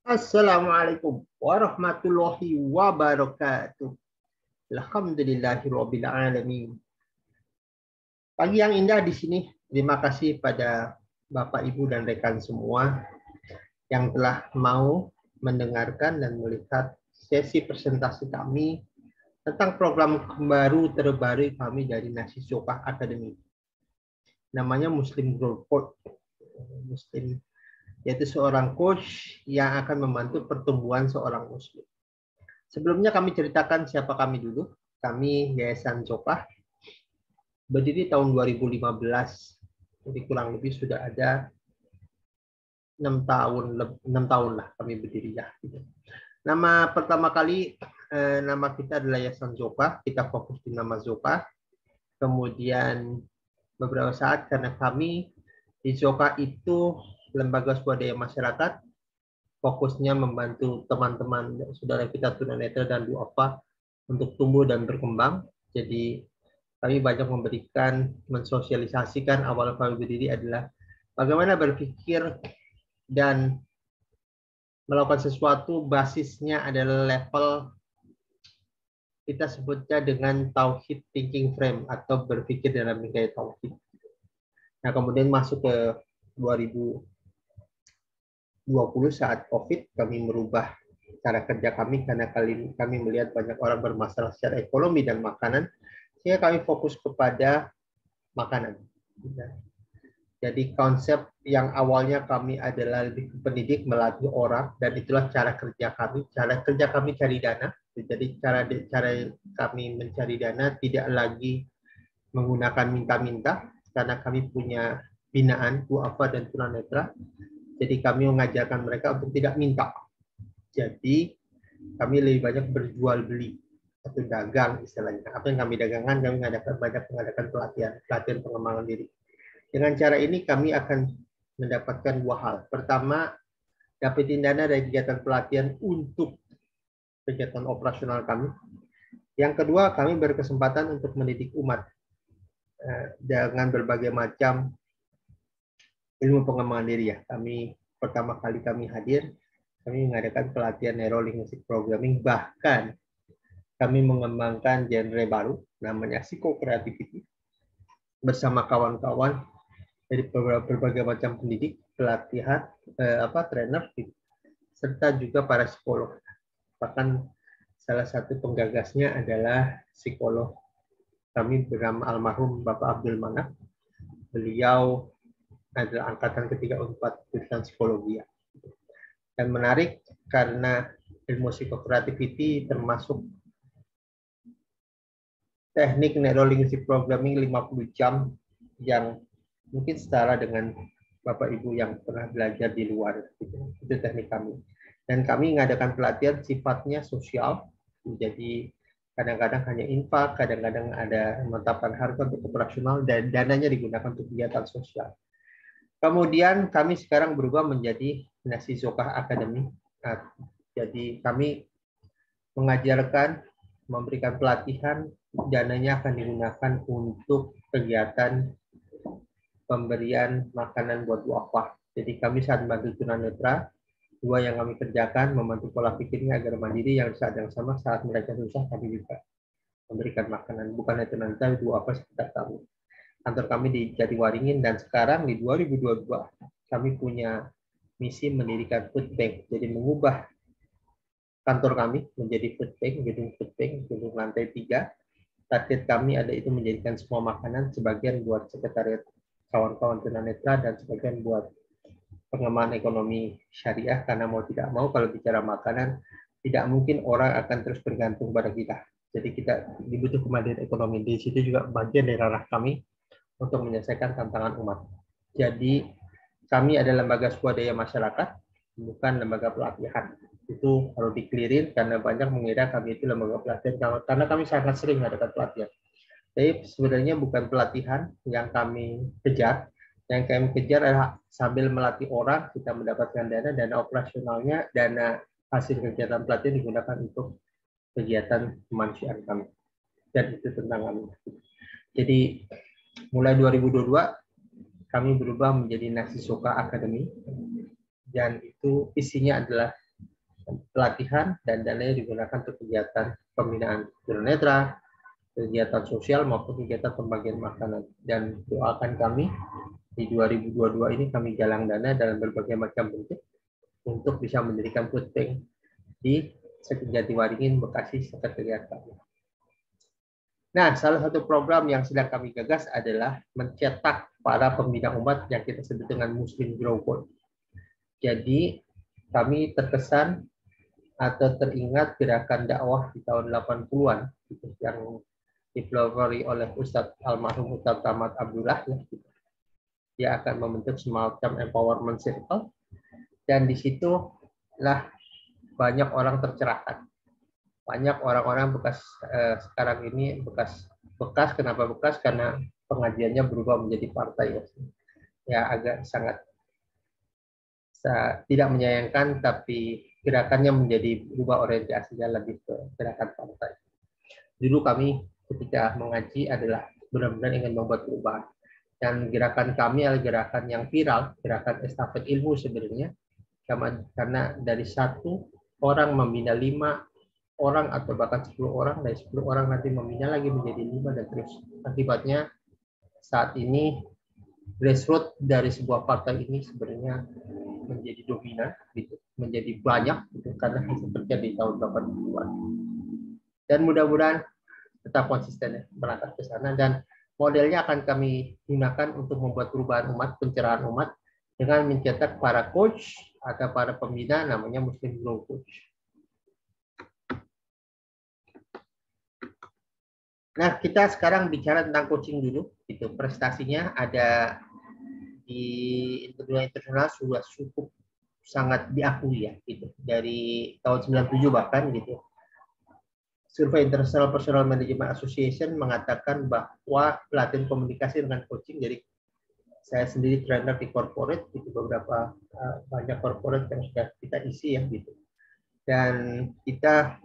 Assalamualaikum warahmatullahi wabarakatuh. Alhamdulillahirabbil alamin. Pagi yang indah di sini. Terima kasih pada Bapak, Ibu, dan rekan semua yang telah mau mendengarkan dan melihat sesi presentasi kami tentang program baru terbaru kami dari Nasi Sokah Academy. Namanya Muslim Growth Coach. Muslim yaitu seorang coach yang akan membantu pertumbuhan seorang muslim. Sebelumnya kami ceritakan siapa kami dulu. Kami Yayasan Sokah berdiri tahun 2015. Jadi kurang lebih sudah ada 6 tahun lah kami berdiri ya. Nama pertama kali nama kita adalah Yayasan Sokah. Kita fokus di nama Sokah. Kemudian beberapa saat karena kami di Sokah itu lembaga swadaya masyarakat, fokusnya membantu teman-teman saudara kita tunanetra dan duafa untuk tumbuh dan berkembang. Jadi kami banyak memberikan, mensosialisasikan awal kami berdiri adalah bagaimana berpikir dan melakukan sesuatu basisnya adalah level kita sebutnya dengan tauhid thinking frame atau berpikir dalam gaya tauhid. Nah, kemudian masuk ke 2020 saat COVID, kami merubah cara kerja kami karena kami melihat banyak orang bermasalah secara ekonomi dan makanan, sehingga kami fokus kepada makanan. Jadi konsep yang awalnya kami adalah lebih pendidik, melatih orang, dan itulah cara kerja kami. Cara kerja kami cari dana. Jadi cara kami mencari dana tidak lagi menggunakan minta-minta, karena kami punya binaan duafa dan tunanetra. Jadi kami mengajarkan mereka untuk tidak minta. Jadi kami lebih banyak berjual beli atau dagang istilahnya. Apa yang kami dagangkan, kami mengadakan pelatihan pengembangan diri. Dengan cara ini kami akan mendapatkan dua hal. Pertama, dapetin dana dari kegiatan pelatihan untuk kegiatan operasional kami. Yang kedua, kami berkesempatan untuk mendidik umat dengan berbagai macam ilmu pengembangan diri ya. Pertama kali kami hadir, kami mengadakan pelatihan Neuro Linguistic Programming, bahkan kami mengembangkan genre baru namanya Psycho-Creativity bersama kawan-kawan dari berbagai macam pendidik, pelatihan, trainer, serta juga para psikolog. Bahkan salah satu penggagasnya adalah psikolog kami bernama almarhum Bapak Abdul Manaf. Beliau adalah angkatan ketiga Unpad jurusan psikologi. Dan menarik karena ilmu psikocreativity termasuk teknik neurolinguistic programming 50 jam yang mungkin setara dengan Bapak Ibu yang pernah belajar di luar. Itu teknik kami. Dan kami mengadakan pelatihan sifatnya sosial. Jadi kadang-kadang hanya infak, kadang-kadang ada menetapkan harga untuk operasional, dan dananya digunakan untuk kegiatan sosial. Kemudian kami sekarang berubah menjadi Nasi Sokah Academy. Nah, jadi kami mengajarkan, memberikan pelatihan, dananya akan digunakan untuk kegiatan pemberian makanan buat duafa. Jadi kami saat membantu tunanetra, dua yang kami kerjakan membantu pola pikirnya agar mandiri, yang saat yang sama saat mereka susah kami juga memberikan makanan. Bukan hanya tunanetra, duafa sekitar kami. Kantor kami di Jatiwaringin, dan sekarang di 2022 kami punya misi mendirikan food bank. Jadi mengubah kantor kami menjadi food bank, gedung lantai 3. Target kami ada itu menjadikan semua makanan, sebagian buat sekretariat kawan-kawan tunanetra dan sebagian buat pengembangan ekonomi syariah, karena mau tidak mau kalau bicara makanan tidak mungkin orang akan terus bergantung pada kita. Jadi kita dibutuh kemandirian ekonomi. Di situ juga bagian dari ranah kami untuk menyelesaikan tantangan umat. Jadi kami adalah lembaga swadaya masyarakat, bukan lembaga pelatihan. Itu harus dikelirin karena banyak mengira kami itu lembaga pelatihan, karena kami sangat sering mengadakan pelatihan. Tapi sebenarnya bukan pelatihan yang kami kejar. Yang kami kejar adalah sambil melatih orang, kita mendapatkan dana operasionalnya, dana hasil kegiatan pelatihan digunakan untuk kegiatan kemanusiaan kami. Dan itu tentang kami. Jadi mulai 2022 kami berubah menjadi Nasi Sokah Academy, dan itu isinya adalah pelatihan dan dananya digunakan untuk kegiatan pembinaan tunanetra, kegiatan sosial maupun kegiatan pembagian makanan. Dan doakan kami di 2022 ini kami galang dana dalam berbagai macam bentuk untuk bisa mendirikan food bank di Jatiwaringin, Bekasi, sekretariat kami. Nah, salah satu program yang sedang kami gagas adalah mencetak para pembina umat yang kita sebut dengan Muslim Grow Code. Jadi, kami terkesan atau teringat gerakan dakwah di tahun 80-an yang dipelopori oleh Ustadz almarhum Ustadz Ahmad Abdullah. Dia akan membentuk semacam empowerment circle, dan disitulah banyak orang tercerahkan. Banyak orang-orang bekas sekarang ini bekas kenapa bekas? Karena pengajiannya berubah menjadi partai ya agak sangat tidak menyayangkan, tapi gerakannya menjadi berubah orientasinya lebih ke gerakan partai. Dulu kami ketika mengaji adalah benar-benar ingin membuat perubahan, dan gerakan kami adalah gerakan yang viral, gerakan estafet ilmu sebenarnya, karena dari satu orang membina 5 orang atau bahkan 10 orang, dari 10 orang nanti membina lagi menjadi 5 dan terus. Akibatnya saat ini grassroots dari sebuah partai ini sebenarnya menjadi dominan, gitu, menjadi banyak, gitu, karena itu terjadi di tahun 80-an. Dan mudah-mudahan tetap konsisten ya, melangkah ke sana, dan modelnya akan kami gunakan untuk membuat perubahan umat, pencerahan umat, dengan mencetak para coach atau para pembina namanya Muslim Grow Coach. Nah, kita sekarang bicara tentang coaching dulu. Itu prestasinya ada di dunia internasional sudah cukup sangat diakui ya, gitu. Dari tahun 97 bahkan gitu. Survei International Personal Management Association mengatakan bahwa pelatihan komunikasi dengan coaching, jadi saya sendiri trainer di corporate, itu beberapa banyak corporate yang sudah kita isi ya gitu. Dan kita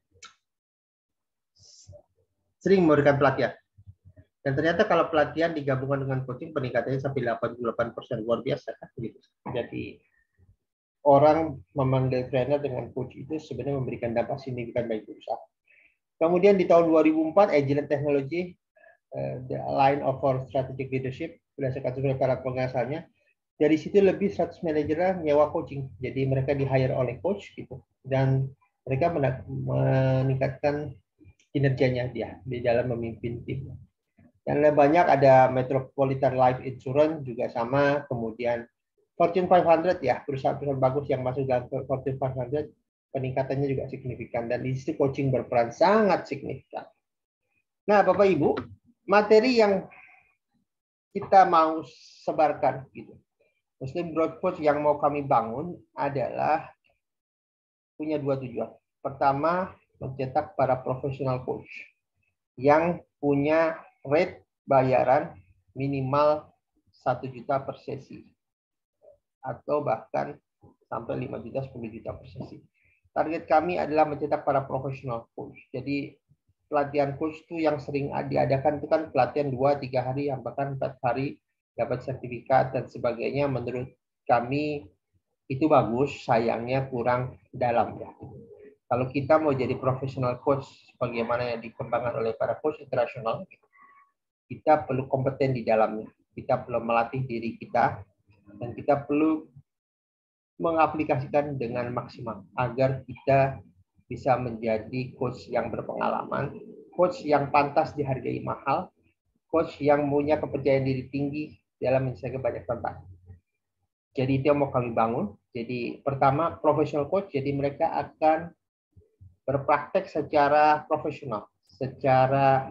sering memberikan pelatihan. Dan ternyata kalau pelatihan digabungkan dengan coaching peningkatannya sampai 88%, luar biasa kan gitu. Jadi orang memanggil trainer dengan coach itu sebenarnya memberikan dampak signifikan bagi perusahaan. Kemudian di tahun 2004 Agile Technology, the line of our strategic leadership, berdasarkan survei para pengasalnya, dari situ lebih 100 manajer nyewa coaching. Jadi mereka di-hire oleh coach gitu, dan mereka meningkatkan kinerjanya dia di dalam memimpin tim. Dan lebih banyak ada Metropolitan Life Insurance juga sama, kemudian Fortune 500 ya, perusahaan-perusahaan bagus yang masuk dalam Fortune 500 peningkatannya juga signifikan, dan di situ coaching berperan sangat signifikan. Nah, Bapak Ibu, materi yang kita mau sebarkan gitu, Muslim Growth Coach yang mau kami bangun adalah punya 2 tujuan. Pertama, mencetak para profesional coach yang punya rate bayaran minimal 1 juta per sesi, atau bahkan sampai 5 juta, 10 juta per sesi. Target kami adalah mencetak para profesional coach. Jadi pelatihan coach itu yang sering diadakan itu kan pelatihan 2-3 hari, bahkan 4 hari dapat sertifikat dan sebagainya. Menurut kami itu bagus, sayangnya kurang dalam ya. Kalau kita mau jadi profesional coach bagaimana yang dikembangkan oleh para coach internasional, kita perlu kompeten di dalamnya. Kita perlu melatih diri kita, dan kita perlu mengaplikasikan dengan maksimal agar kita bisa menjadi coach yang berpengalaman, coach yang pantas dihargai mahal, coach yang punya kepercayaan diri tinggi dalam menyelesaikan banyak tantangan. Jadi itu yang mau kami bangun. Jadi pertama, professional coach, jadi mereka akan berpraktek secara profesional, secara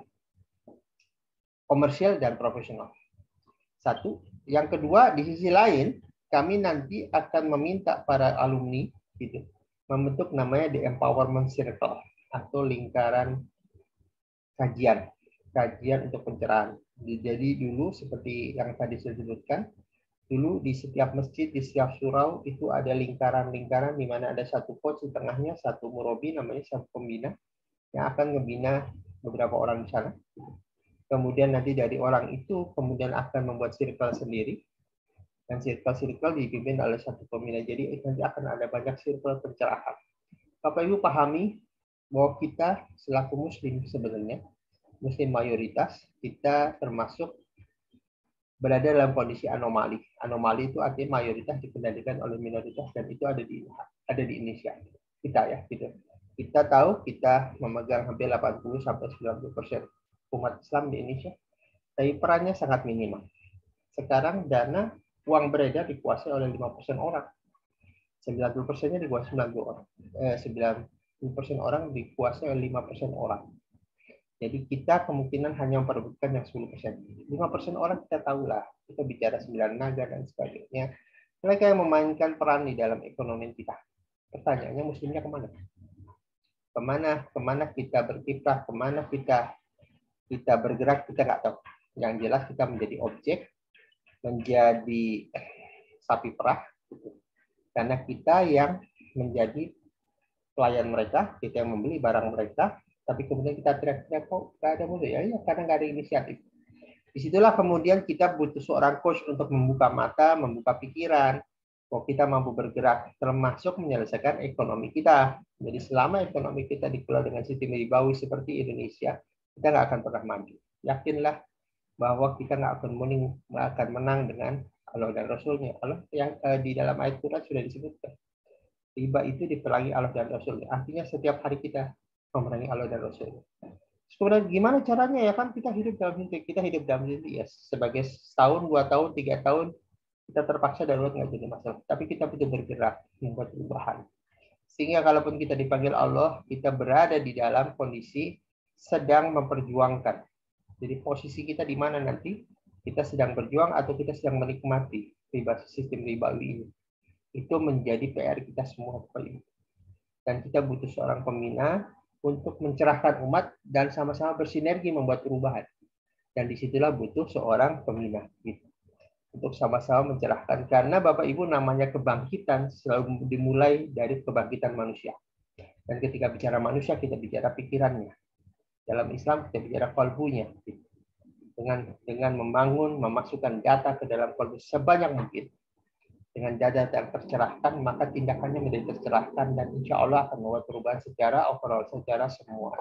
komersial dan profesional. Satu. Yang kedua, di sisi lain, kami nanti akan meminta para alumni gitu, membentuk namanya The Empowerment Circle atau lingkaran kajian untuk pencerahan. Jadi dulu seperti yang tadi saya sebutkan, dulu di setiap masjid, di setiap surau itu ada lingkaran-lingkaran di mana ada satu coach di tengahnya, satu murabi namanya, satu pembina yang akan membina beberapa orang di sana. Kemudian nanti dari orang itu kemudian akan membuat circle sendiri, dan circle dipimpin oleh satu pembina. Jadi nanti akan ada banyak circle pencerahan. Bapak Ibu pahami bahwa kita selaku Muslim sebenarnya, Muslim mayoritas, kita termasuk berada dalam kondisi anomali. Anomali itu artinya mayoritas dikendalikan oleh minoritas dan itu ada di Indonesia. Kita ya, gitu. Kita tahu kita memegang hampir 80-90% umat Islam di Indonesia, tapi perannya sangat minimal. Sekarang dana uang beredar dikuasai oleh 5% orang. 90%-nya dikuasai 90 orang. 90% orang dikuasai oleh 5% orang. Jadi kita kemungkinan hanya memperebutkan yang 10%. 5% orang kita tahulah. Kita bicara 9 naga dan sebagainya. Mereka yang memainkan peran di dalam ekonomi kita. Pertanyaannya muslimnya kemana? Kemana kita berkiprah, kemana kita bergerak, kita nggak tahu. Yang jelas kita menjadi objek, menjadi sapi perah. Karena kita yang menjadi pelayan mereka, kita yang membeli barang mereka, tapi kemudian kita teriak-teriak kok nggak ada musuh ya, karena nggak ada inisiatif. Disitulah kemudian kita butuh seorang coach untuk membuka mata, membuka pikiran, kok kita mampu bergerak, termasuk menyelesaikan ekonomi kita. Jadi selama ekonomi kita dikelola dengan sistem ribawi seperti Indonesia, kita nggak akan pernah maju. Yakinlah bahwa kita nggak akan menang dengan Allah dan Rasulnya. Allah yang di dalam ayat Quran sudah disebutkan. Riba itu diperangi Allah dan Rasulnya. Artinya setiap hari kita memerangi Allah dan Rasulnya. Kemudian gimana caranya ya kan kita hidup dalam mimpi ya sebagai setahun, 2 tahun, 3 tahun kita terpaksa darurat nggak jadi masalah. Tapi kita butuh bergerak membuat perubahan. Sehingga kalaupun kita dipanggil Allah, kita berada di dalam kondisi sedang memperjuangkan. Jadi posisi kita di mana nanti? Kita sedang berjuang atau kita sedang menikmati sistem ribawi ini. Itu menjadi PR kita semua, Bapak Ibu. Dan kita butuh seorang pembina untuk mencerahkan umat dan sama-sama bersinergi membuat perubahan. Dan disitulah butuh seorang pembina. Gitu. Untuk sama-sama mencerahkan. Karena Bapak Ibu namanya kebangkitan selalu dimulai dari kebangkitan manusia. Dan ketika bicara manusia, kita bicara pikirannya. Dalam Islam, kita bicara kalbunya. Gitu. Dengan membangun, memasukkan data ke dalam kalbu sebanyak mungkin. Dengan data yang tercerahkan, maka tindakannya menjadi tercerahkan dan insya Allah akan membuat perubahan secara overall, secara semua.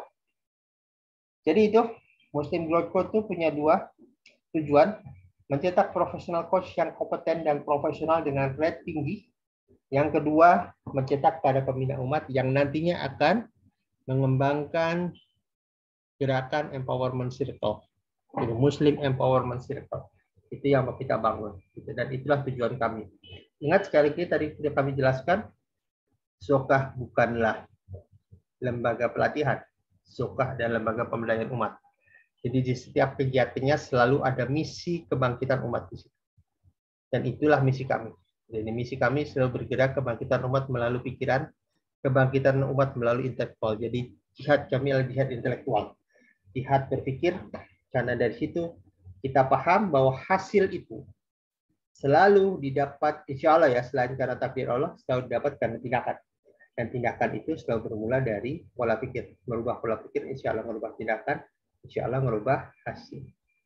Jadi itu, Muslim Growth Coach itu punya 2 tujuan. Mencetak profesional coach yang kompeten dan profesional dengan rate tinggi. Yang kedua, mencetak para pembina umat yang nantinya akan mengembangkan gerakan empowerment circle. Jadi Muslim Empowerment Circle. Itu yang mau kita bangun. Dan itulah tujuan kami. Ingat sekali lagi tadi sudah kami jelaskan, Sokah bukanlah lembaga pelatihan. Sokah adalah lembaga pemberdayaan umat. Jadi di setiap kegiatannya selalu ada misi kebangkitan umat di situ. Dan itulah misi kami. Jadi misi kami selalu bergerak kebangkitan umat melalui pikiran, kebangkitan umat melalui intelektual. Jadi jihad kami adalah jihad intelektual. Jihad berpikir, karena dari situ kita paham bahwa hasil itu selalu didapat, insya Allah ya, selain karena takdir Allah, selalu didapat karena tindakan. Dan tindakan itu selalu bermula dari pola pikir. Merubah pola pikir, insya Allah merubah tindakan, insya Allah merubah hasil.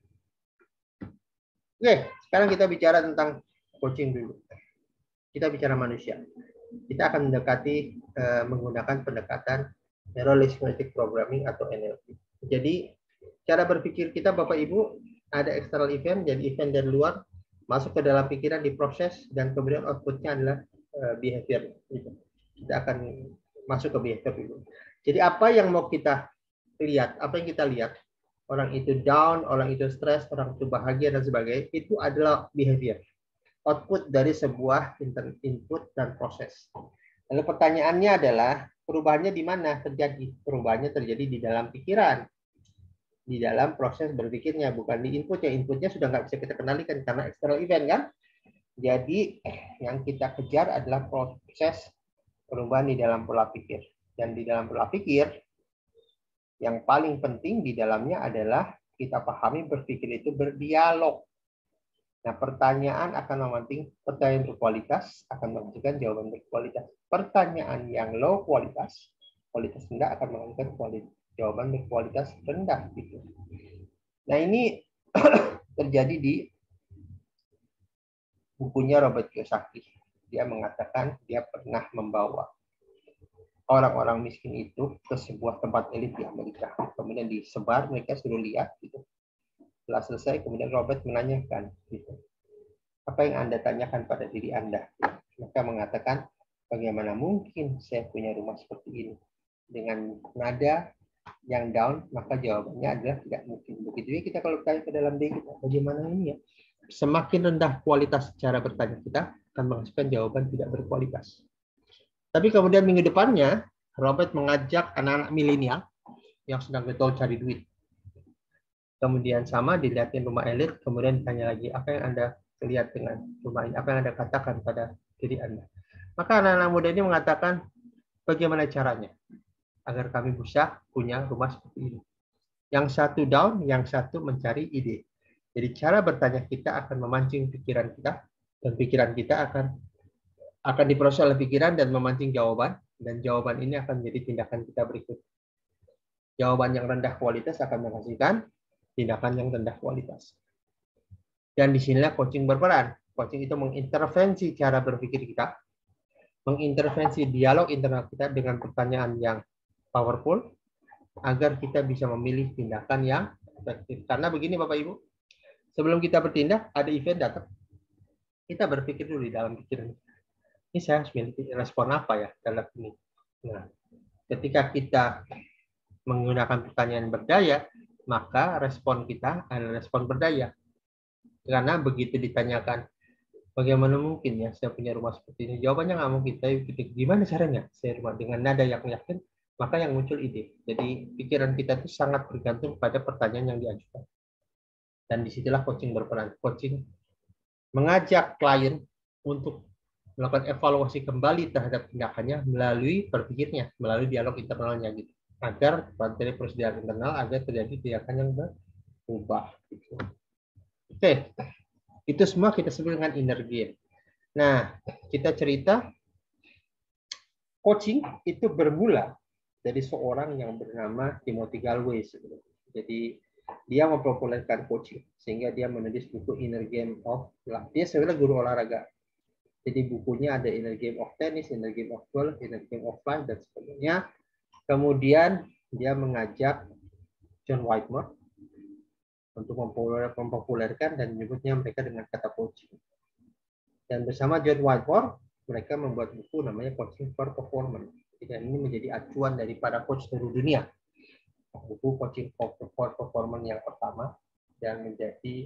Oke, sekarang kita bicara tentang coaching dulu. Kita bicara manusia. Kita akan mendekati menggunakan pendekatan Neuro Linguistic Programming atau NLP. Jadi, cara berpikir kita, Bapak Ibu, ada external event, jadi event dari luar, masuk ke dalam pikiran, diproses, dan kemudian outputnya adalah behavior. Kita akan masuk ke behavior dulu. Jadi apa yang mau kita lihat, apa yang kita lihat, orang itu down, orang itu stres, orang itu bahagia, dan sebagainya, itu adalah behavior. Output dari sebuah input dan proses. Lalu pertanyaannya adalah, perubahannya di mana terjadi? Perubahannya terjadi di dalam pikiran. Di dalam proses berpikirnya, bukan di inputnya. Inputnya sudah nggak bisa kita kendalikan karena external event kan. Jadi yang kita kejar adalah proses perubahan di dalam pola pikir. Dan di dalam pola pikir, yang paling penting di dalamnya adalah kita pahami berpikir itu berdialog. Nah, pertanyaan akan memantik, pertanyaan berkualitas akan menghasilkan jawaban berkualitas. Pertanyaan yang low kualitas rendah akan menghasilkan jawaban berkualitas rendah. Gitu. Nah, ini terjadi di bukunya Robert Kiyosaki. Dia mengatakan dia pernah membawa orang-orang miskin itu ke sebuah tempat elit di Amerika. Kemudian disebar, mereka suruh lihat gitu. Setelah selesai, kemudian Robert menanyakan gitu, apa yang Anda tanyakan pada diri Anda? Maka mengatakan, bagaimana mungkin saya punya rumah seperti ini? Dengan nada yang down, maka jawabannya adalah tidak mungkin. Begitu juga kita kalau tanya ke dalam diri kita, bagaimana ini ya? Semakin rendah kualitas cara bertanya kita, akan menghasilkan jawaban tidak berkualitas. Tapi kemudian minggu depannya, Robert mengajak anak-anak milenial yang sedang getol cari duit. Kemudian sama dilihatin rumah elit, kemudian ditanya lagi, apa yang Anda lihat dengan rumah ini? Apa yang Anda katakan pada diri Anda? Maka anak-anak muda ini mengatakan, bagaimana caranya agar kami bisa punya rumah seperti ini? Yang satu down, yang satu mencari ide. Jadi cara bertanya kita akan memancing pikiran kita, dan pikiran kita akan diproses oleh pikiran dan memancing jawaban, dan jawaban ini akan menjadi tindakan kita berikut. Jawaban yang rendah kualitas akan menghasilkan tindakan yang rendah kualitas. Dan disinilah coaching berperan. Coaching itu mengintervensi cara berpikir kita, mengintervensi dialog internal kita dengan pertanyaan yang powerful, agar kita bisa memilih tindakan yang efektif. Karena begini Bapak Ibu, sebelum kita bertindak, ada event datang. Kita berpikir dulu di dalam pikiran. Ini saya harus memiliki respon apa ya dalam ini. Nah, ketika kita menggunakan pertanyaan berdaya, maka respon kita adalah respon berdaya. Karena begitu ditanyakan, bagaimana mungkin ya saya punya rumah seperti ini? Jawabannya nggak mungkin. Tapi gimana caranya saya rumah dengan nada yang yakin, maka yang muncul ide. Jadi pikiran kita itu sangat bergantung pada pertanyaan yang diajukan. Dan disitulah coaching berperan. Coaching mengajak klien untuk melakukan evaluasi kembali terhadap tindakannya melalui berpikirnya, melalui dialog internalnya gitu. Agar terjadi proses internal, agar terjadi tindakan yang berubah. Gitu. Oke, itu semua kita sebut dengan inner game. Nah, kita cerita coaching itu bermula dari seorang yang bernama Timothy Galway. Jadi dia mempopulerkan coaching sehingga dia menulis buku Inner Game of Life. Dia sebenarnya guru olahraga. Jadi bukunya ada Inner Game of Tennis, Inner Game of Golf, Inner Game of Life dan sebagainya. Kemudian dia mengajak John Whitmore untuk mempopulerkan dan menyebutnya mereka dengan kata coaching. Dan bersama John Whitmore, mereka membuat buku namanya Coaching for Performance. Dan ini menjadi acuan dari para coach seluruh dunia. Buku Coaching for Performance yang pertama dan menjadi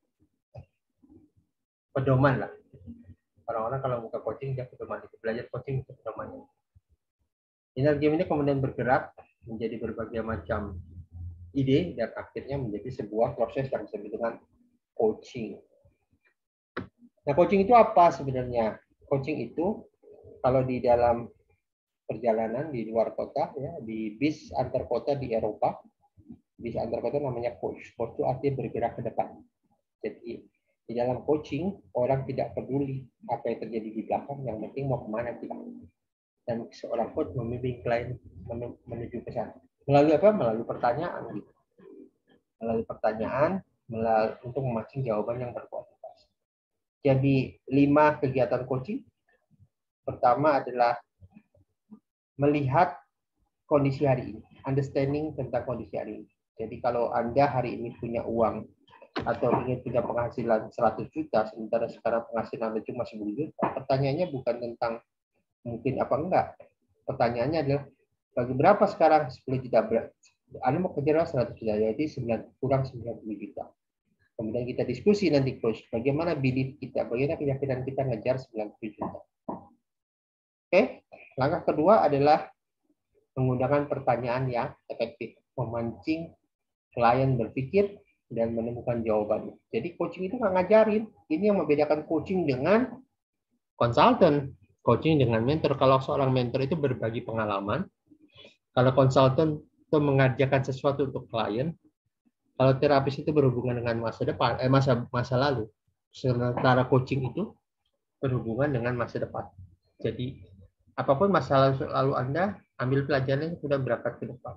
pedoman lah. Orang-orang kalau buka coaching, dia pedoman itu. Belajar coaching itu pedomannya. Inner game ini kemudian bergerak menjadi berbagai macam ide dan akhirnya menjadi sebuah proses yang disebut dengan coaching. Nah, coaching itu apa sebenarnya? Coaching itu kalau di dalam perjalanan di luar kota, ya, di bis antar kota di Eropa, bis antar kota namanya coach. Coach itu artinya bergerak ke depan. Jadi di dalam coaching orang tidak peduli apa yang terjadi di belakang, yang penting mau kemana kita. Dan seorang coach membimbing klien menuju ke sana. Melalui apa? Melalui pertanyaan. Gitu. Melalui pertanyaan, untuk memancing jawaban yang berkualitas. Jadi 5 kegiatan coaching. Pertama adalah melihat kondisi hari ini, understanding tentang kondisi hari ini. Jadi kalau Anda hari ini punya uang atau ingin punya penghasilan 100 juta, sementara sekarang penghasilan Anda cuma 10 juta, pertanyaannya bukan tentang mungkin apa enggak. Pertanyaannya adalah, bagi berapa sekarang 10 juta berat? Anda mau kejar 100 juta, jadi 9 kurang 90 juta. Kemudian kita diskusi nanti, coach, bagaimana belief kita, bagaimana keyakinan kita ngejar 90 juta. Oke, langkah kedua adalah menggunakan pertanyaan yang efektif, memancing klien berpikir dan menemukan jawabannya. Jadi coaching itu nggak ngajarin. Ini yang membedakan coaching dengan konsultan. Coaching dengan mentor. Kalau seorang mentor itu berbagi pengalaman. Kalau konsultan itu mengajarkan sesuatu untuk klien. Kalau terapis itu berhubungan dengan masa depan, masa lalu. Sementara coaching itu berhubungan dengan masa depan. Jadi apapun masa lalu Anda, ambil pelajarannya sudah berangkat ke depan.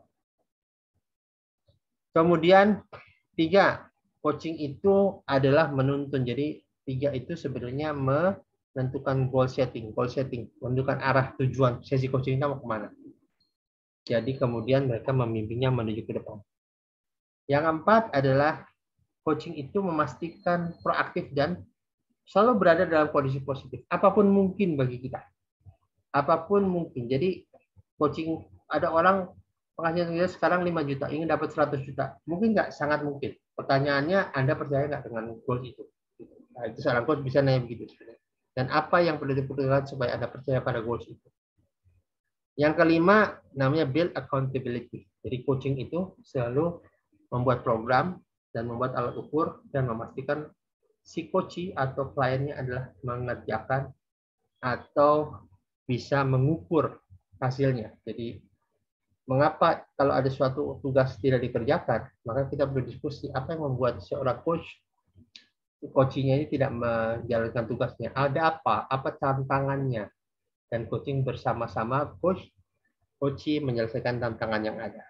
Kemudian 3, coaching itu adalah menuntun. Jadi 3 itu sebenarnya menentukan goal setting, menentukan arah tujuan sesi coaching kita mau kemana. Jadi kemudian mereka membimbingnya menuju ke depan. Yang keempat adalah coaching itu memastikan proaktif dan selalu berada dalam kondisi positif. Apapun mungkin bagi kita. Apapun mungkin. Jadi coaching, ada orang penghasilan dia sekarang 5 juta, ingin dapat 100 juta. Mungkin nggak? Sangat mungkin. Pertanyaannya, Anda percaya nggak dengan goal itu? Nah, itu seorang coach bisa nanya begitu. Dan apa yang perlu diperlukan supaya Anda percaya pada goals itu? Yang kelima, namanya build accountability. Jadi coaching itu selalu membuat program dan membuat alat ukur dan memastikan si coach atau kliennya adalah mengerjakan atau bisa mengukur hasilnya. Jadi mengapa kalau ada suatu tugas tidak dikerjakan, maka kita berdiskusi apa yang membuat seorang coachingnya ini tidak menjalankan tugasnya. Ada apa? Apa tantangannya? Dan coaching bersama-sama coach menyelesaikan tantangan yang ada.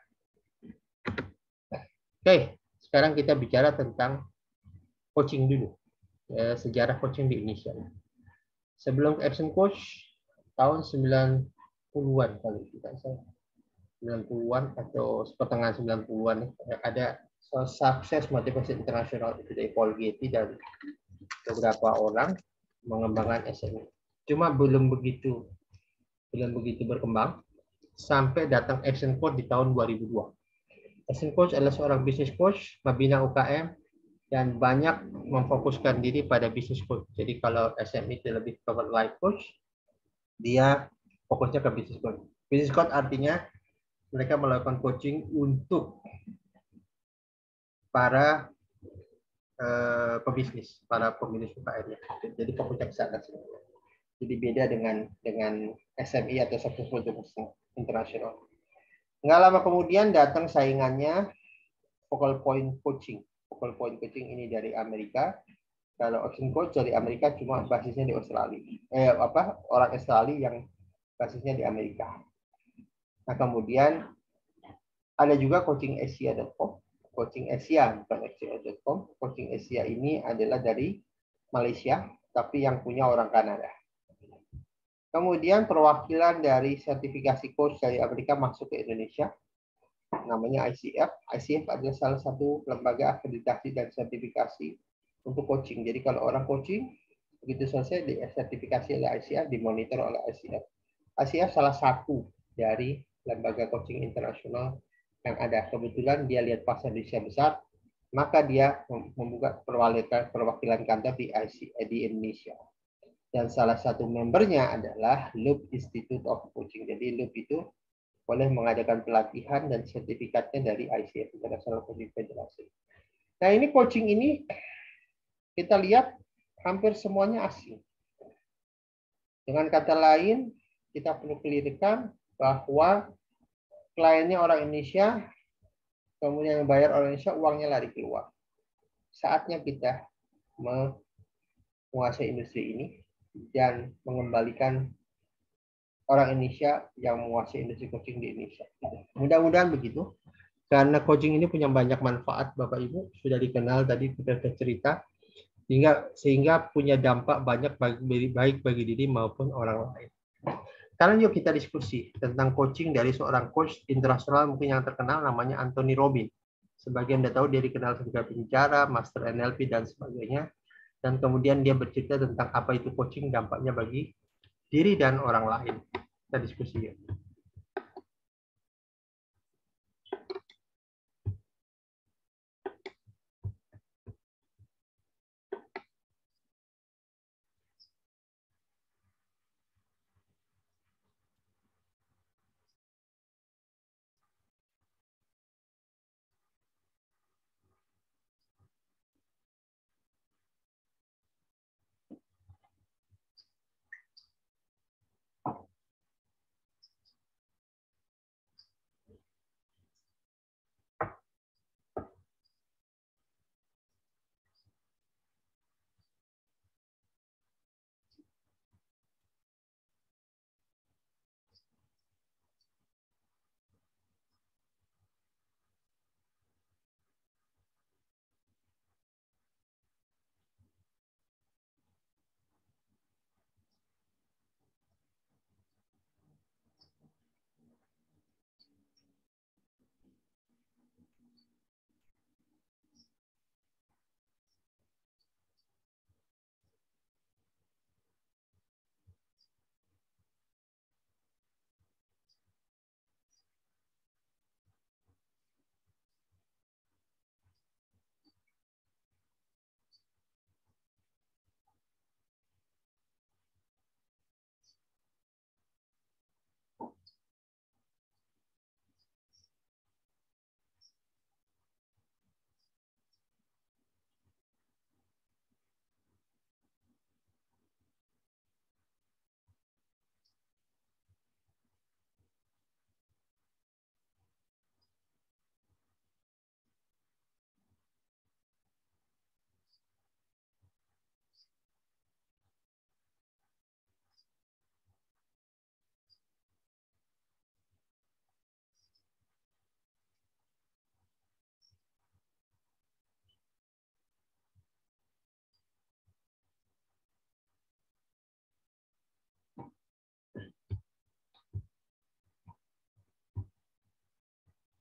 Oke, sekarang kita bicara tentang coaching dulu. Sejarah coaching di Indonesia. Sebelum Action Coach, tahun 90-an kalau tidak salah. 90-an atau pertengahan 90-an ada sukses motivasi internasional itu dari Paul Getty dan beberapa orang mengembangkan SME. Cuma belum begitu berkembang sampai datang Action Coach di tahun 2002. Action Coach adalah seorang bisnis coach, membina UKM, dan banyak memfokuskan diri pada bisnis coach. Jadi kalau SME itu lebih ke life coach, dia fokusnya ke bisnis coach. Bisnis coach artinya mereka melakukan coaching untuk para pebisnis, para pemilik UKM-nya. Jadi fokusnya ke sana. Jadi beda dengan SME atau successful internasional. Nggak lama kemudian datang saingannya Focal Point Coaching. Focal Point Coaching ini dari Amerika. Kalau Action Coach dari Amerika cuma basisnya di Australia. Orang Australia yang basisnya di Amerika. Nah kemudian ada juga coachingasia.com. Coaching Asia bukan Asia.com. Coaching Asia ini adalah dari Malaysia, tapi yang punya orang Kanada. Kemudian perwakilan dari sertifikasi coach dari Amerika masuk ke Indonesia, namanya ICF. ICF adalah salah satu lembaga akreditasi dan sertifikasi untuk coaching. Jadi kalau orang coaching, begitu selesai di sertifikasi oleh ICF, dimonitor oleh ICF. ICF salah satu dari lembaga coaching internasional yang ada. Kebetulan dia lihat pasar Indonesia besar, maka dia membuka perwakilan kantor di Indonesia. Dan salah satu membernya adalah Loop Institute of Coaching. Jadi Loop itu boleh mengadakan pelatihan dan sertifikatnya dari ICF, International Coaching Federation. Nah ini coaching ini kita lihat hampir semuanya asing. Dengan kata lain, kita perlu clearkan bahwa kliennya orang Indonesia, kemudian bayar orang Indonesia, uangnya lari keluar. Saatnya kita menguasai industri ini dan mengembalikan orang Indonesia yang menguasai industri coaching di Indonesia. Mudah-mudahan begitu. Karena coaching ini punya banyak manfaat, Bapak Ibu sudah dikenal tadi kita sudah cerita, sehingga punya dampak banyak baik bagi diri maupun orang lain. Sekarang yuk kita diskusi tentang coaching dari seorang coach internasional mungkin yang terkenal namanya Anthony Robbins. Sebagian Anda tahu dia dikenal sebagai pengacara, master NLP dan sebagainya. Dan kemudian dia bercerita tentang apa itu coaching, dampaknya bagi diri dan orang lain. Kita diskusi ya.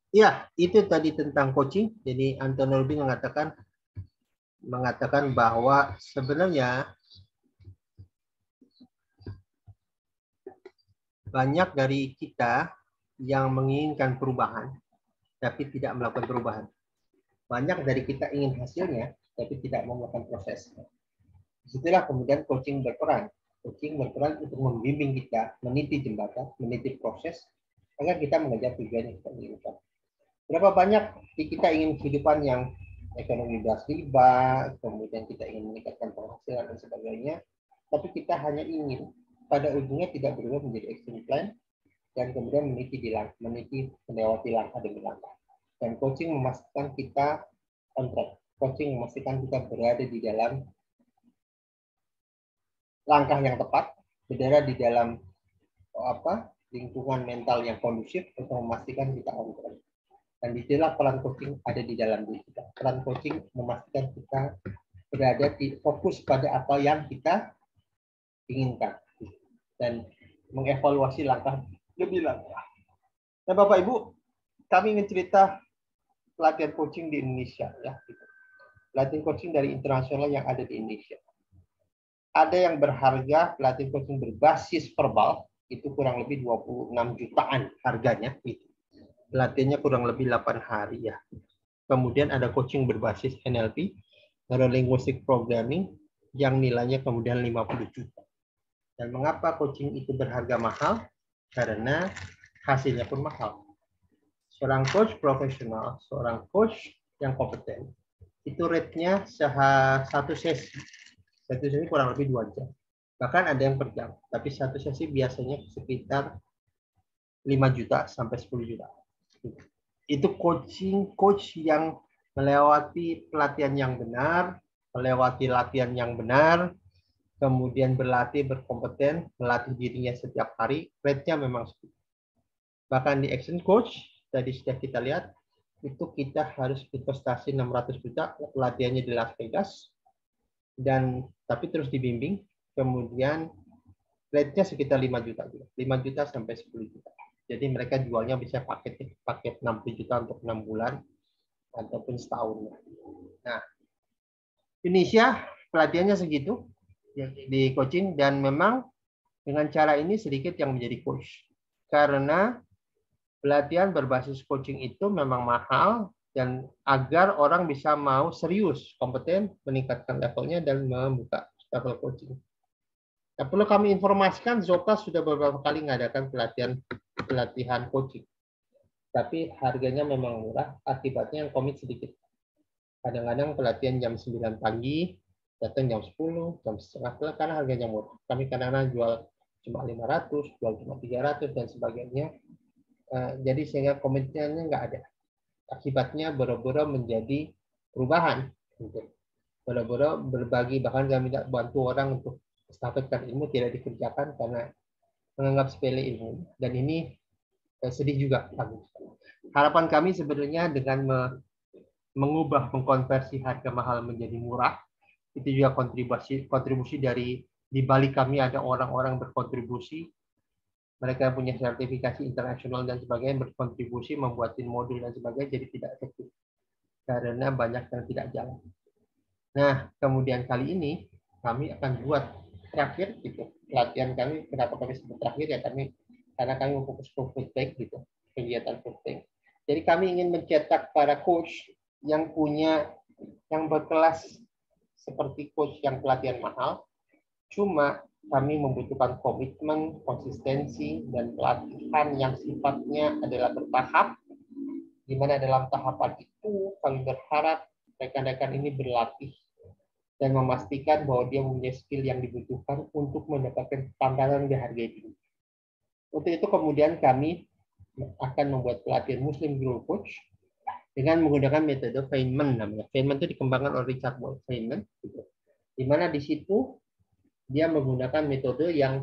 Ya, itu tadi tentang coaching. Jadi Anton Rolbing mengatakan bahwa sebenarnya banyak dari kita yang menginginkan perubahan, tapi tidak melakukan perubahan. Banyak dari kita ingin hasilnya, tapi tidak mau melakukan proses. Disitulah kemudian coaching berperan. Coaching berperan untuk membimbing kita, meniti jembatan, meniti proses, agar kita mengejar tujuan yang kita inginkan. Berapa banyak kita ingin kehidupan yang ekonomi beras riba, kemudian kita ingin meningkatkan penghasilan dan sebagainya, tapi kita hanya ingin pada ujungnya tidak berubah menjadi action plan dan kemudian meniti melewati langkah demi langkah. Dan coaching memastikan kita on track. Coaching memastikan kita berada di dalam langkah yang tepat, berada di dalam lingkungan mental yang kondusif untuk memastikan kita on track. Dan disitulah peran coaching ada di dalam diri kita. Peran coaching memastikan kita berada di fokus pada apa yang kita inginkan dan mengevaluasi langkah demi langkah. Nah, Bapak Ibu, kami ingin cerita pelatihan coaching di Indonesia ya. Pelatihan coaching dari internasional yang ada di Indonesia. Ada yang berharga pelatihan coaching berbasis verbal itu kurang lebih 26 jutaan harganya itu. Pelatihannya kurang lebih 8 hari ya. Kemudian ada coaching berbasis NLP, Neuro Linguistic Programming, yang nilainya kemudian 50 juta. Dan mengapa coaching itu berharga mahal? Karena hasilnya pun mahal. Seorang coach profesional, seorang coach yang kompeten, itu rate-nya satu sesi. Satu sesi kurang lebih 2 jam. Bahkan ada yang per jam. Tapi satu sesi biasanya sekitar 5 juta sampai 10 juta. Itu coach yang melewati pelatihan yang benar, melewati latihan yang benar, kemudian berlatih berkompeten, melatih dirinya setiap hari, rate-nya memang segitu. Bahkan di action coach, tadi sudah kita lihat, itu kita harus investasi 600 juta, pelatihannya di Las Vegas, dan tapi terus dibimbing, kemudian rate-nya sekitar 5 juta juga, 5 juta sampai 10 juta. Jadi mereka jualnya bisa paket 60 juta untuk 6 bulan, ataupun setahun. Nah, Indonesia pelatihannya segitu di coaching, dan memang dengan cara ini sedikit yang menjadi coach. Karena pelatihan berbasis coaching itu memang mahal, dan agar orang bisa mau serius, kompeten, meningkatkan levelnya dan membuka level coaching. Nah, perlu kami informasikan, Zopa sudah beberapa kali mengadakan pelatihan coaching. Tapi harganya memang murah, akibatnya yang komit sedikit. Kadang-kadang pelatihan jam 9 pagi, datang jam 10, jam setengah, karena harganya murah. Kami kadang-kadang jual cuma 500, jual cuma 300, dan sebagainya. Jadi sehingga komitmennya nggak ada. Akibatnya boro-boro menjadi perubahan. Boro-boro berbagi, bahkan kami tidak bantu orang untuk estafetkan ilmu, tidak dikerjakan karena menganggap sepele ilmu. Dan ini sedih juga kami. Harapan kami sebenarnya dengan mengubah, mengkonversi harga mahal menjadi murah, itu juga kontribusi dari di balik kami ada orang-orang berkontribusi, mereka punya sertifikasi internasional dan sebagainya, berkontribusi membuatin modul dan sebagainya, jadi tidak efektif karena banyak yang tidak jalan. Nah, kemudian kali ini kami akan buat terakhir gitu latihan kami. Kenapa kami sebut terakhir ya, karena kami fokus ke feedback gitu, kegiatan feedback. Jadi kami ingin mencetak para coach yang berkelas seperti coach yang pelatihan mahal. Cuma kami membutuhkan komitmen, konsistensi, dan pelatihan yang sifatnya adalah bertahap, di mana dalam tahapan itu kami berharap rekan-rekan ini berlatih dan memastikan bahwa dia mempunyai skill yang dibutuhkan untuk mendapatkan tantangan di harga tinggi. Untuk itu kemudian kami akan membuat pelatihan Muslim Grow Coach dengan menggunakan metode Feynman namanya. Feynman itu dikembangkan oleh Richard Feynman, di mana di situ dia menggunakan metode yang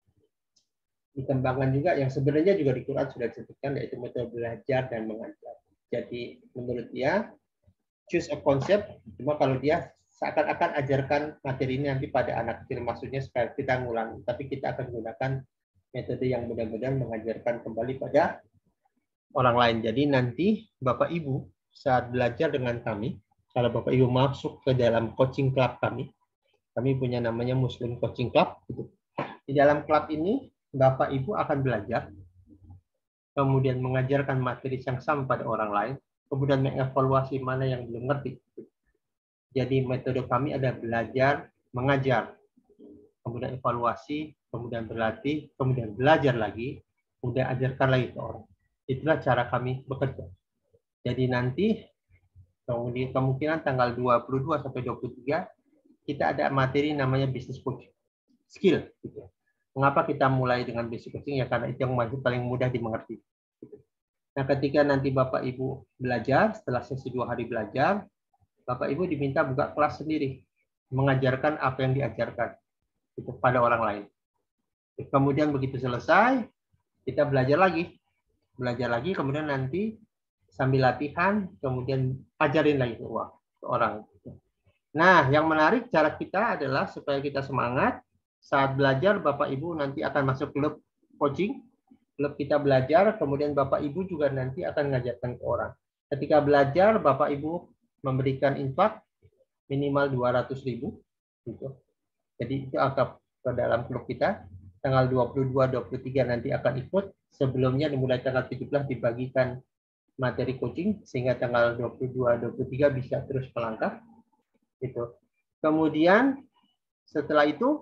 dikembangkan juga, yang sebenarnya juga di Quran sudah disebutkan, yaitu metode belajar dan mengajar. Jadi menurut dia, choose a concept, cuma kalau dia seakan-akan ajarkan materi ini nanti pada anak kecil, maksudnya supaya kita ngulang, tapi kita akan gunakan metode yang benar-benar mengajarkan kembali pada orang lain. Jadi nanti Bapak Ibu saat belajar dengan kami, kalau Bapak Ibu masuk ke dalam coaching club kami punya namanya Muslim Coaching Club. Di dalam klub ini Bapak Ibu akan belajar, kemudian mengajarkan materi yang sama pada orang lain, kemudian mengevaluasi mana yang belum ngerti. Jadi metode kami ada belajar, mengajar, kemudian evaluasi, kemudian berlatih, kemudian belajar lagi, kemudian ajarkan lagi ke orang. Itulah cara kami bekerja. Jadi nanti kemudian kemungkinan tanggal 22 sampai 23 kita ada materi namanya business coaching skill. Gitu. Mengapa kita mulai dengan basic coaching? Ya karena itu yang paling mudah dimengerti. Nah, ketika nanti Bapak Ibu belajar, setelah sesi 2 hari belajar, Bapak Ibu diminta buka kelas sendiri, mengajarkan apa yang diajarkan itu pada orang lain. Kemudian begitu selesai, kita belajar lagi, kemudian nanti sambil latihan, kemudian ajarin lagi ke orang. Nah, yang menarik cara kita adalah supaya kita semangat, saat belajar Bapak Ibu nanti akan masuk klub coaching, klub kita belajar, kemudian Bapak Ibu juga nanti akan mengajarkan ke orang. Ketika belajar, Bapak Ibu memberikan infak minimal 200.000. Gitu. Jadi itu akan ke dalam klub kita. Tanggal 22-23 nanti akan ikut. Sebelumnya dimulai tanggal 17 dibagikan materi coaching, sehingga tanggal 22-23 bisa terus melangkah. Gitu. Kemudian setelah itu,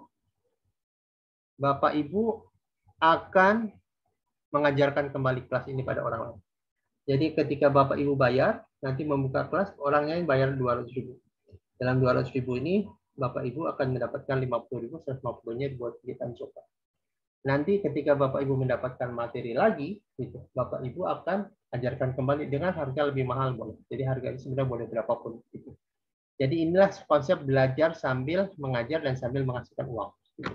Bapak Ibu akan mengajarkan kembali kelas ini pada orang lain. Jadi ketika Bapak Ibu bayar, nanti membuka kelas, orangnya yang bayar 200.000. Dalam 200.000 ini, Bapak Ibu akan mendapatkan 50.000, 150-nya buat kegiatan coba. Nanti ketika Bapak Ibu mendapatkan materi lagi, gitu, Bapak Ibu akan ajarkan kembali dengan harga lebih mahal boleh. Jadi harganya sebenarnya boleh berapapun. Gitu. Jadi inilah konsep belajar sambil mengajar dan sambil menghasilkan uang.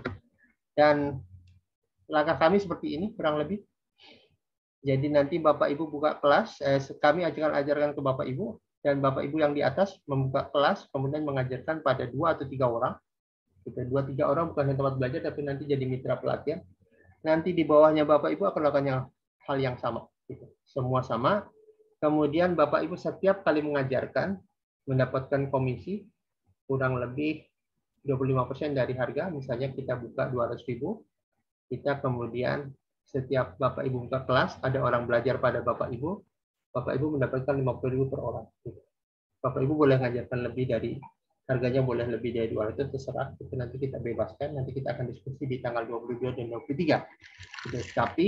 Dan langkah kami seperti ini kurang lebih. Jadi nanti Bapak Ibu buka kelas, kami ajarkan ke Bapak Ibu, dan Bapak Ibu yang di atas membuka kelas, kemudian mengajarkan pada 2 atau 3 orang. 2-3 orang bukan tempat belajar, tapi nanti jadi mitra pelatihan. Nanti di bawahnya Bapak Ibu akan lakukan hal yang sama. Semua sama. Kemudian Bapak Ibu setiap kali mengajarkan, mendapatkan komisi kurang lebih 25% dari harga. Misalnya kita buka 200.000, kita kemudian setiap Bapak Ibu buka kelas, ada orang belajar pada Bapak Ibu mendapatkan 50.000 per orang. Bapak Ibu boleh mengajarkan lebih dari, harganya boleh lebih dari 200, terserah. Itu nanti kita bebaskan, nanti kita akan diskusi di tanggal 22 dan 23. Tapi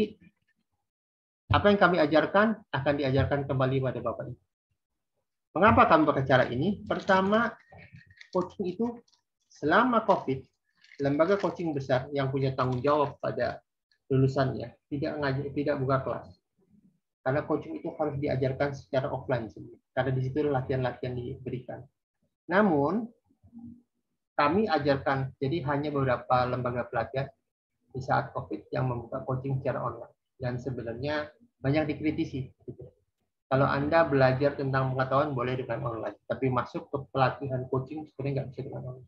apa yang kami ajarkan akan diajarkan kembali pada Bapak Ibu. Mengapa kami pakai cara ini? Pertama, coaching itu selama COVID, lembaga coaching besar yang punya tanggung jawab pada lulusannya tidak buka kelas. Karena coaching itu harus diajarkan secara offline sendiri. Karena di situ latihan-latihan diberikan. Namun kami ajarkan, jadi hanya beberapa lembaga pelatihan di saat COVID yang membuka coaching secara online. Dan sebenarnya banyak dikritisi. Kalau Anda belajar tentang pengetahuan boleh dengan online, tapi masuk ke pelatihan coaching sebenarnya nggak bisa dengan online.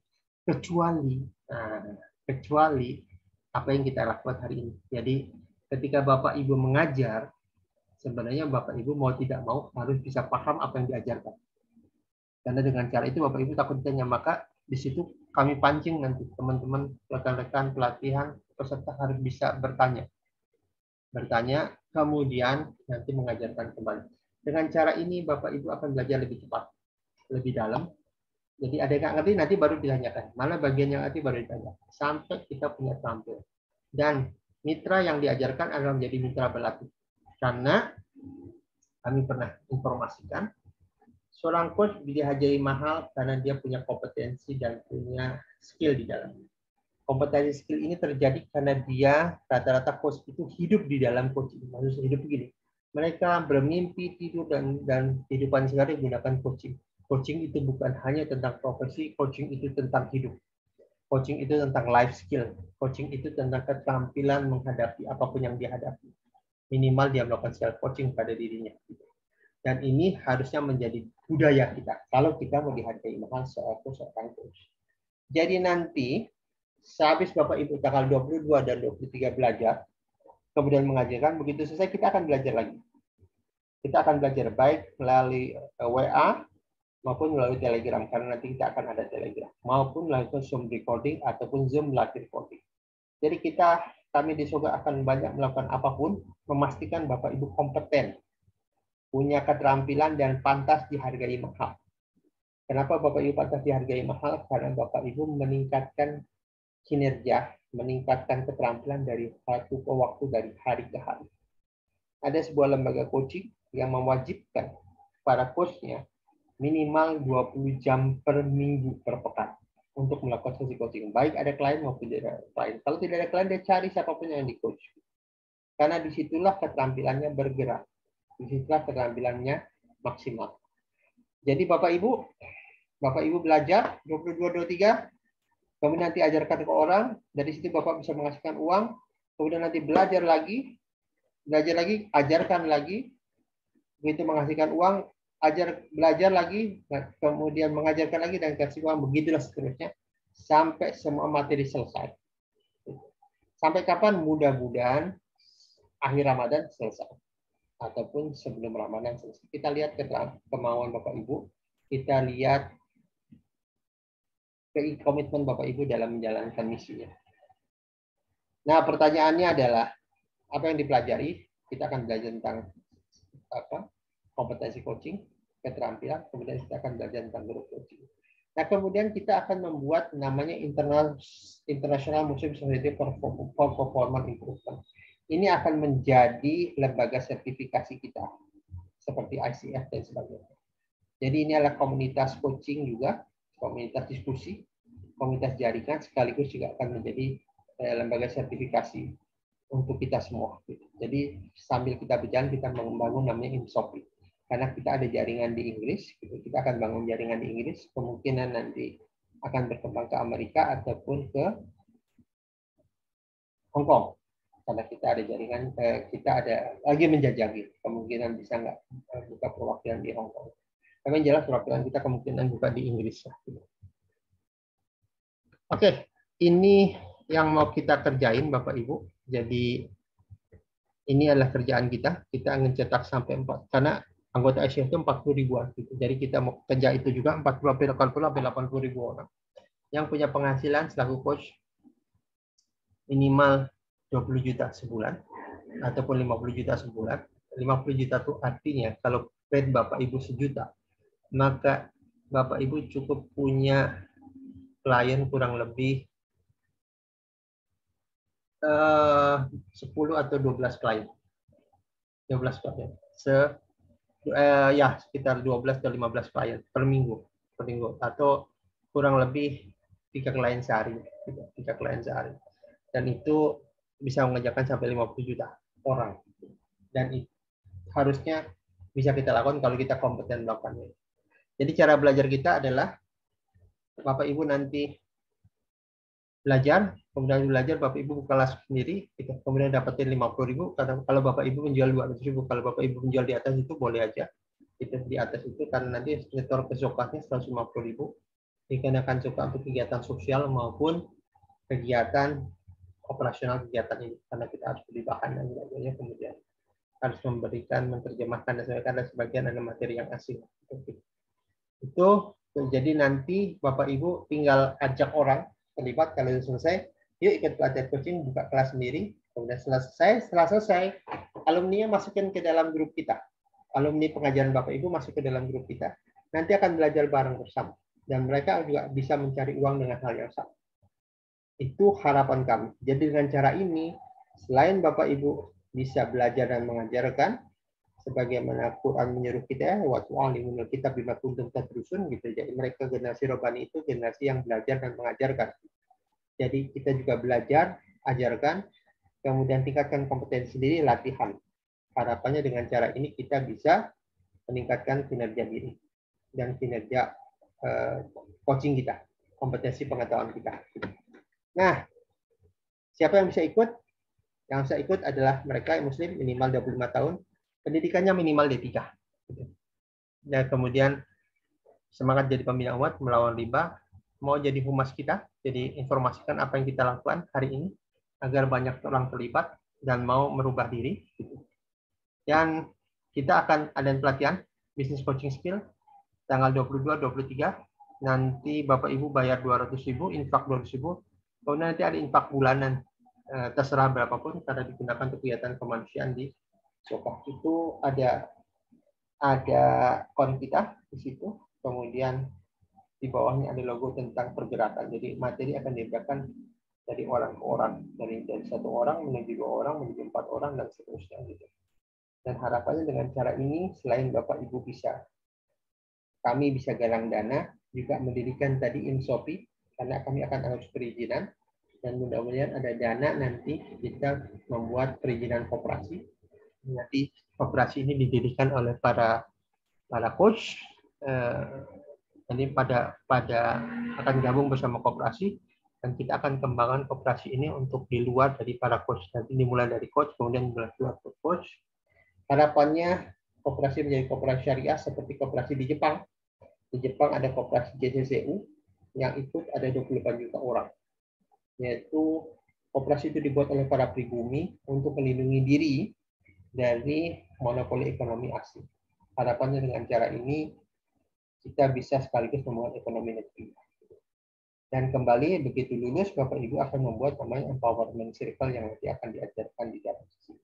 Kecuali apa yang kita lakukan hari ini. Jadi ketika Bapak Ibu mengajar, sebenarnya Bapak Ibu mau tidak mau harus bisa paham apa yang diajarkan. Karena dengan cara itu Bapak Ibu takut ditanya, maka di situ kami pancing nanti teman-teman, rekan-rekan pelatihan, peserta harus bisa bertanya, kemudian nanti mengajarkan kembali. Dengan cara ini Bapak Ibu akan belajar lebih cepat, lebih dalam. Jadi ada yang nggak ngerti nanti baru ditanyakan. Mana bagian yang ngerti baru ditanya. Sampai kita punya terampil. Dan mitra yang diajarkan adalah menjadi mitra berlatih. Karena kami pernah informasikan, seorang coach diajari mahal karena dia punya kompetensi dan punya skill di dalamnya. Kompetensi skill ini terjadi karena dia rata-rata coach itu hidup di dalam coaching. Maksudnya hidup begini. Mereka bermimpi, tidur, dan kehidupan sehari menggunakan coaching. Coaching itu bukan hanya tentang profesi, coaching itu tentang hidup. Coaching itu tentang life skill. Coaching itu tentang keterampilan menghadapi apapun yang dihadapi. Minimal dia melakukan self coaching pada dirinya. Dan ini harusnya menjadi budaya kita. Kalau kita mau dihargai mahal seorang coach. Jadi nanti, sehabis Bapak Ibu tanggal 22 dan 23 belajar, kemudian mengajarkan, begitu selesai kita akan belajar lagi. Kita akan belajar baik melalui WA maupun melalui Telegram, karena nanti kita akan ada Telegram, maupun melalui Zoom recording ataupun Zoom live recording. Jadi kami di Soga akan banyak melakukan apapun, memastikan Bapak Ibu kompeten, punya keterampilan dan pantas dihargai mahal. Kenapa Bapak Ibu pantas dihargai mahal? Karena Bapak Ibu meningkatkan kinerja, meningkatkan keterampilan dari waktu ke waktu, dari hari ke hari. Ada sebuah lembaga coaching yang mewajibkan para coachnya minimal 20 jam per minggu per pekan untuk melakukan sesi coaching. Baik ada klien maupun tidak ada klien. Kalau tidak ada klien, dia cari siapapun yang di coach. Karena disitulah keterampilannya bergerak. Disitulah keterampilannya maksimal. Jadi Bapak Ibu belajar 22-23, kemudian nanti ajarkan ke orang, dari situ Bapak bisa menghasilkan uang, kemudian nanti belajar lagi, ajarkan lagi, begitu menghasilkan uang, belajar lagi, kemudian mengajarkan lagi, dan kasih uang, begitulah seterusnya, sampai semua materi selesai. Sampai kapan? Mudah-mudahan akhir Ramadan selesai. Ataupun sebelum Ramadan selesai. Kita lihat kemauan Bapak Ibu, kita lihat komitmen Bapak Ibu dalam menjalankan misinya. Nah, pertanyaannya adalah, apa yang dipelajari? Kita akan belajar tentang kompetensi coaching, keterampilan, kemudian kita akan belajar tentang group coaching. Nah, kemudian kita akan membuat namanya International Muslim Society for Performance Improvement. Ini akan menjadi lembaga sertifikasi kita, seperti ICF dan sebagainya. Jadi ini adalah komunitas coaching juga, komunitas diskusi, komunitas jaringan, sekaligus juga akan menjadi lembaga sertifikasi untuk kita semua. Jadi sambil kita berjalan, kita membangun namanya IMSOPI. Karena kita ada jaringan di Inggris, kita akan bangun jaringan di Inggris, kemungkinan nanti akan berkembang ke Amerika ataupun ke Hong Kong. Karena kita ada jaringan, kita ada lagi menjajaki kemungkinan bisa nggak buka perwakilan di Hong Kong. Tapi yang jelas perwakilan kita kemungkinan buka di Inggris. Oke, ini yang mau kita kerjain Bapak Ibu. Jadi ini adalah kerjaan kita. Kita akan cetak sampai 4, karena anggota ICF itu 40 ribuan. Jadi kita mau kerja itu juga 40 sampai 80 ribu orang. Yang punya penghasilan selaku coach minimal 20 juta sebulan ataupun 50 juta sebulan. 50 juta itu artinya kalau rate Bapak Ibu 1 juta, maka Bapak Ibu cukup punya klien kurang lebih 10 atau 12 klien. 12 klien. Ya, sekitar 12 atau 15 klien per minggu atau kurang lebih 3 klien sehari. 3 klien sehari. Dan itu bisa mengerjakan sampai 50 juta orang. Dan harusnya bisa kita lakukan kalau kita kompeten melakukannya. Jadi cara belajar kita adalah Bapak Ibu nanti belajar, kemudian belajar Bapak Ibu buka kelas sendiri, kemudian dapetin 50 ribu. Kalau Bapak Ibu menjual 200 ribu, kalau Bapak Ibu menjual di atas itu boleh aja. Itu di atas itu karena nanti setor ke zokatnya 150 ribu dikenakan zakat untuk kegiatan sosial maupun kegiatan operasional kegiatan ini, karena kita harus beli bahan dan sebagainya, kemudian harus menerjemahkan dan sebagainya, karena sebagian ada materi yang asing. Itu jadi nanti Bapak Ibu tinggal ajak orang terlibat. Kalau selesai, yuk ikut pelatihan coaching, buka kelas sendiri. Kemudian setelah selesai, alumni masukin ke dalam grup kita. Alumni pengajaran Bapak Ibu masuk ke dalam grup kita. Nanti akan belajar bareng bersama. Dan mereka juga bisa mencari uang dengan hal yang sama. Itu harapan kami. Jadi dengan cara ini, selain Bapak Ibu bisa belajar dan mengajarkan, sebagaimana Quran menyuruh kita, wa tu'allimul kitab bima kuntum tadrusun, gitu. Jadi mereka generasi rohani itu generasi yang belajar dan mengajarkan. Jadi kita juga belajar, ajarkan, kemudian tingkatkan kompetensi diri, latihan. Harapannya dengan cara ini kita bisa meningkatkan kinerja diri dan kinerja coaching kita, kompetensi pengetahuan kita. Nah, siapa yang bisa ikut? Yang bisa ikut adalah mereka yang muslim minimal 25 tahun, pendidikannya minimal D3. Dan kemudian semangat jadi pembina umat, melawan riba, mau jadi humas kita, jadi informasikan apa yang kita lakukan hari ini, agar banyak orang terlibat dan mau merubah diri. Dan kita akan ada pelatihan Business Coaching Skill tanggal 22-23. Nanti Bapak Ibu bayar 200.000, infak 200.000. Kemudian nanti ada infak bulanan, terserah berapapun karena digunakan untuk kegiatan kemanusiaan di Soka. Itu ada kon kita di situ. Kemudian di bawahnya ada logo tentang pergerakan. Jadi materi akan diberikan dari orang ke orang, dari satu orang menuju 2 orang, menuju 4 orang dan seterusnya gitu. Dan harapannya dengan cara ini selain Bapak Ibu kami bisa galang dana, juga mendirikan tadi Insopi karena kami akan urus perizinan dan mudah-mudahan ada dana nanti kita membuat perizinan koperasi. Nanti koperasi ini didirikan oleh para coach. Nanti pada akan gabung bersama koperasi dan kita akan kembangkan koperasi ini untuk di luar dari para coach. Nanti dimulai dari coach, kemudian keluar ke coach. Harapannya koperasi menjadi koperasi syariah seperti koperasi di Jepang. Di Jepang ada koperasi JCCU yang ikut ada 28 juta orang. Yaitu koperasi itu dibuat oleh para pribumi untuk melindungi diri dari monopoli ekonomi asing. Harapannya dengan cara ini kita bisa sekaligus membangun ekonomi negeri. Dan kembali begitu lulus, Bapak Ibu akan membuat namanya empowerment circle yang nanti akan diajarkan di dalam sini.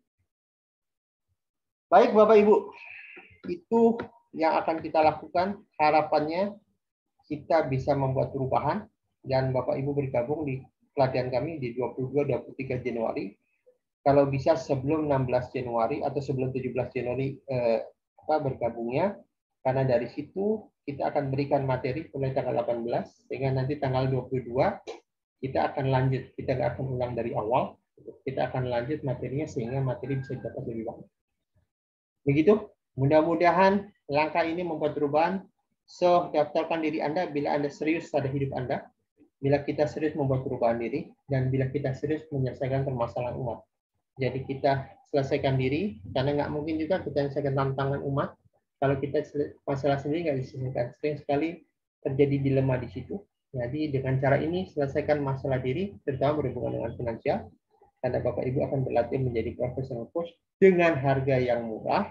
Baik Bapak Ibu, itu yang akan kita lakukan. Harapannya kita bisa membuat perubahan dan Bapak Ibu bergabung di pelatihan kami di 22-23 Januari. Kalau bisa sebelum 16 Januari atau sebelum 17 Januari bergabungnya. Karena dari situ kita akan berikan materi mulai tanggal 18 sehingga nanti tanggal 22 kita akan lanjut. Kita nggak akan ulang dari awal. Kita akan lanjut materinya sehingga materi bisa dapat lebih banyak. Begitu. Mudah-mudahan langkah ini membuat perubahan. So, daftarkan diri Anda bila Anda serius pada hidup Anda. Bila kita serius membuat perubahan diri dan bila kita serius menyelesaikan permasalahan umat. Jadi kita selesaikan diri karena nggak mungkin juga kita selesaikan tantangan umat. Kalau kita masalah sendiri nggak diselesaikan, sering sekali terjadi dilema di situ. Jadi dengan cara ini selesaikan masalah diri, terutama berhubungan dengan finansial, karena Bapak Ibu akan berlatih menjadi profesional coach dengan harga yang murah,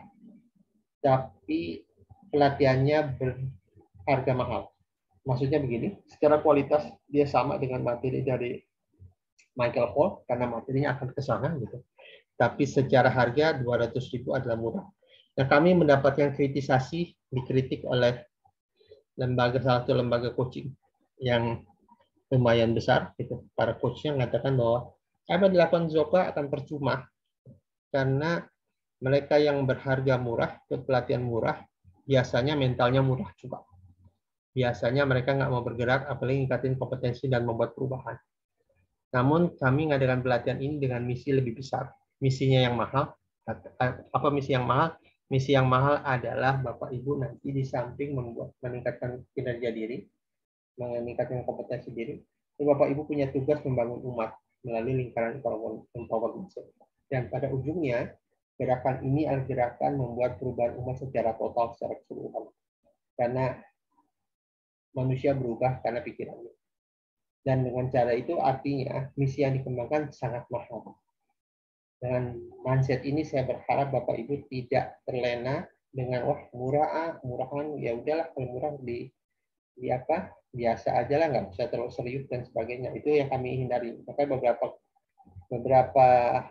tapi pelatihannya berharga mahal. Maksudnya begini, secara kualitas dia sama dengan materi dari Michael Paul, karena materinya akan ke sana gitu. Tapi secara harga 200.000 adalah murah. Nah, kami mendapatkan kritisasi, dikritik oleh salah satu lembaga coaching yang lumayan besar. Gitu. Para coachnya mengatakan bahwa apa yang dilakukan Zoka akan percuma karena mereka yang berharga murah, pelatihan murah, biasanya mentalnya murah juga. Biasanya mereka nggak mau bergerak, apalagi ngikatin kompetensi dan membuat perubahan. Namun kami mengadakan pelatihan ini dengan misi lebih besar. Misinya yang mahal. Apa misi yang mahal? Misi yang mahal adalah Bapak Ibu nanti di samping meningkatkan kinerja diri, meningkatkan kompetensi diri, Bapak Ibu punya tugas membangun umat melalui lingkaran empowerment. Dan pada ujungnya, gerakan ini adalah gerakan membuat perubahan umat secara total, secara keseluruhan. Karena manusia berubah karena pikirannya. Dan dengan cara itu artinya misi yang dikembangkan sangat mahal. Dengan mindset ini saya berharap Bapak Ibu tidak terlena dengan wah murahan ya udahlah kalau murah di apa biasa aja lah, nggak usah terlalu serius dan sebagainya. Itu yang kami hindari. Maka beberapa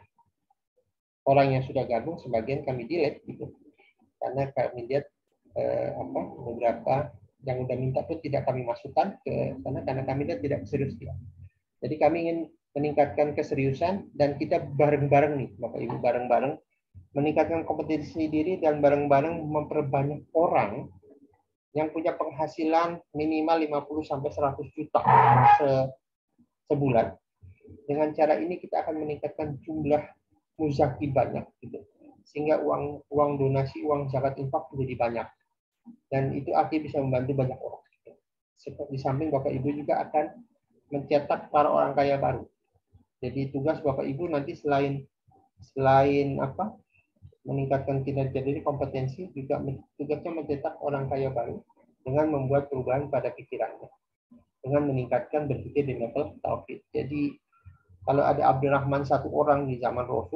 orang yang sudah gabung sebagian kami delete gitu karena kami lihat beberapa yang udah minta pun tidak kami masukkan ke sana karena kami lihat tidak serius dia. Jadi kami ingin meningkatkan keseriusan dan kita bareng-bareng nih Bapak Ibu bareng-bareng meningkatkan kompetensi diri dan bareng-bareng memperbanyak orang yang punya penghasilan minimal 50 sampai 100 juta sebulan. Dengan cara ini kita akan meningkatkan jumlah muzaki banyak gitu. Sehingga uang donasi, uang zakat infak menjadi banyak. Dan itu akhirnya bisa membantu banyak orang. Di samping Bapak Ibu juga akan mencetak para orang kaya baru. Jadi tugas Bapak Ibu nanti selain meningkatkan kinerja diri kompetensi juga tugasnya mencetak orang kaya baru dengan membuat perubahan pada pikirannya dengan meningkatkan berpikir di level tauhid. Jadi kalau ada Abdurrahman satu orang di zaman Rasul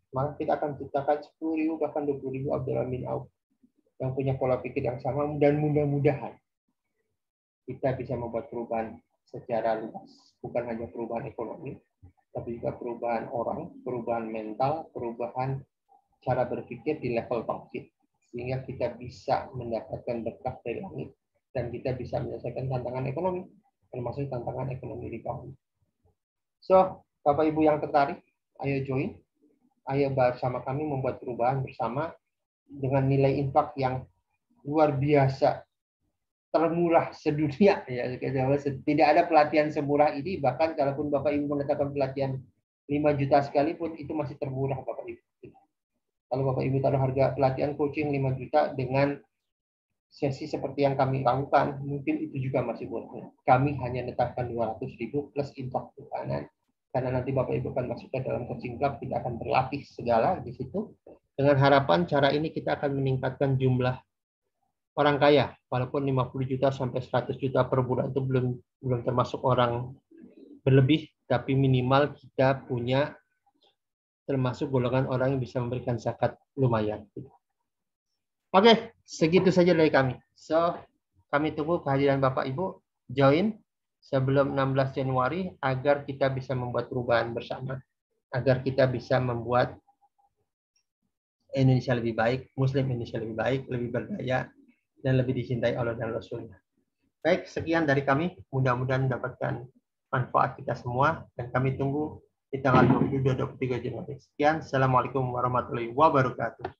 maka kita akan ciptakan 10.000 bahkan 20.000 Abdul Amin Auf yang punya pola pikir yang sama, dan mudah-mudahan kita bisa membuat perubahan secara luas, bukan hanya perubahan ekonomi, tapi juga perubahan orang, perubahan mental, perubahan cara berpikir di level tauhid, sehingga kita bisa mendapatkan berkah dari langit dan kita bisa menyelesaikan tantangan ekonomi, termasuk tantangan ekonomi di tahun. So, Bapak Ibu yang tertarik, ayo join, ayo bersama kami membuat perubahan bersama dengan nilai infak yang luar biasa, termurah sedunia. Ya, tidak ada pelatihan semurah ini, bahkan kalaupun Bapak Ibu menetapkan pelatihan 5 juta sekalipun, itu masih termurah Bapak Ibu. Kalau Bapak Ibu taruh harga pelatihan coaching 5 juta dengan sesi seperti yang kami lakukan, mungkin itu juga masih murah. Kami hanya menetapkan 200.000 plus infak bulanan. Karena nanti Bapak Ibu akan masuk ke dalam coaching club, kita akan berlatih segala di situ. Dengan harapan cara ini kita akan meningkatkan jumlah orang kaya. Walaupun 50 juta sampai 100 juta per bulan itu belum termasuk orang berlebih, tapi minimal kita punya termasuk golongan orang yang bisa memberikan zakat lumayan. Oke, segitu saja dari kami. So, kami tunggu kehadiran Bapak Ibu join sebelum 16 Januari agar kita bisa membuat perubahan bersama. Agar kita bisa membuat Indonesia lebih baik, Muslim Indonesia lebih baik, lebih berdaya, dan lebih dicintai Allah dan Rasulnya. Baik, sekian dari kami. Mudah-mudahan mendapatkan manfaat kita semua. Dan kami tunggu di tanggal 22-23 Januari. Sekian. Assalamualaikum warahmatullahi wabarakatuh.